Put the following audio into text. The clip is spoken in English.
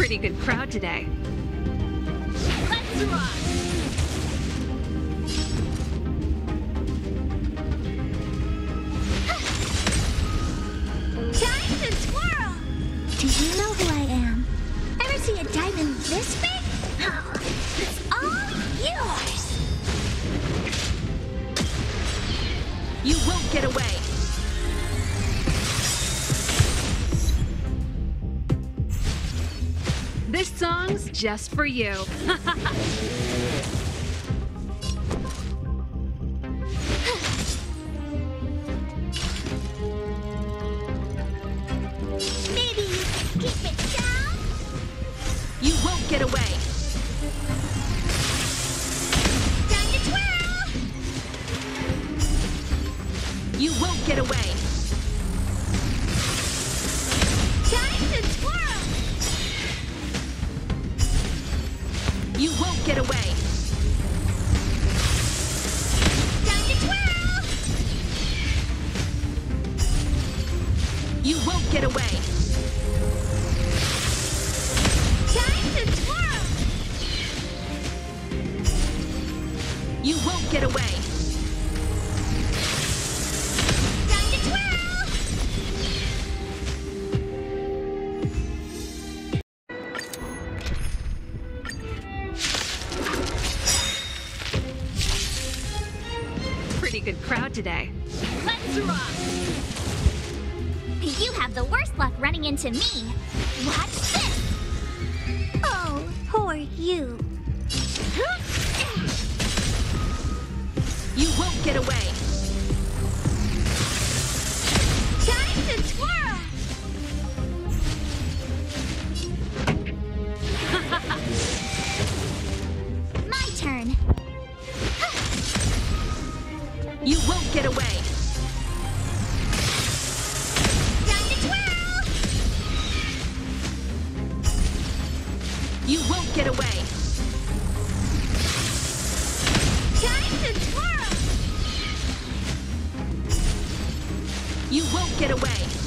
Pretty good crowd today. Let's rock! Time to twirl! Do you know who I am? Ever see a diamond this big? Oh, it's all yours! You won't get away. This song's just for you. Maybe you can keep it down? You won't get away. Time to twirl! You won't get away. Time to twirl! You won't get away. Time to twirl! You won't get away. Time to twirl! You won't get away. Time to twirl! Pretty good crowd today. Let's rock! You have the worst luck running into me. Watch this! Oh, poor you. You won't get away. Time to twirl! My turn. You won't get away. Time to twirl! You won't get away. Time to twirl! You won't get away.